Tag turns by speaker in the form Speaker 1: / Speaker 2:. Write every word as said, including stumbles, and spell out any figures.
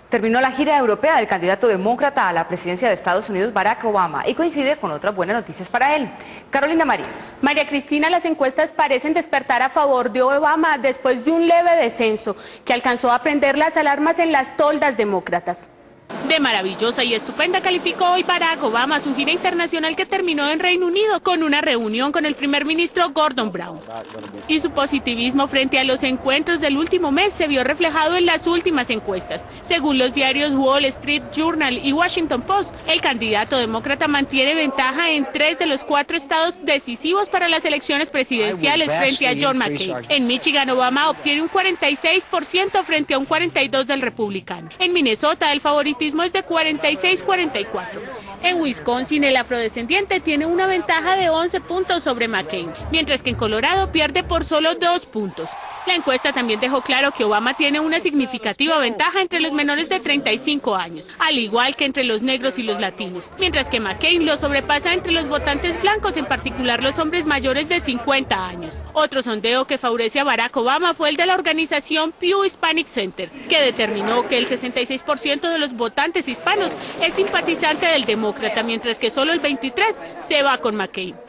Speaker 1: Terminó la gira europea del candidato demócrata a la presidencia de Estados Unidos, Barack Obama, y coincide con otras buenas noticias para él. Carolina María.
Speaker 2: María Cristina, las encuestas parecen despertar a favor de Obama después de un leve descenso que alcanzó a prender las alarmas en las toldas demócratas. De maravillosa y estupenda calificó hoy Barack Obama su gira internacional que terminó en Reino Unido con una reunión con el primer ministro Gordon Brown. Y su positivismo frente a los encuentros del último mes se vio reflejado en las últimas encuestas. Según los diarios Wall Street Journal y Washington Post, el candidato demócrata mantiene ventaja en tres de los cuatro estados decisivos para las elecciones presidenciales frente a John McCain. En Michigan, Obama obtiene un cuarenta y seis por ciento frente a un cuarenta y dos por ciento del republicano. En Minnesota, el favoritismo es de cuarenta y seis a cuarenta y cuatro. En Wisconsin, el afrodescendiente tiene una ventaja de once puntos sobre McCain, mientras que en Colorado pierde por solo dos puntos. La encuesta también dejó claro que Obama tiene una significativa ventaja entre los menores de treinta y cinco años, al igual que entre los negros y los latinos, mientras que McCain lo sobrepasa entre los votantes blancos, en particular los hombres mayores de cincuenta años. Otro sondeo que favorece a Barack Obama fue el de la organización Pew Hispanic Center, que determinó que el sesenta y seis por ciento de los votantes hispanos es simpatizante del demócrata, mientras que solo el veintitrés por ciento se va con McCain.